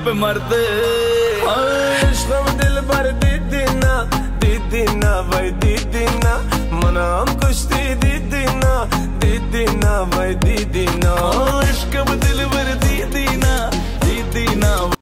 पे मरते। इश्क में दिल भर दीदी ना भाई दीदी ना, मना हम कुश्ती दीदी ना भाई दीदी ना।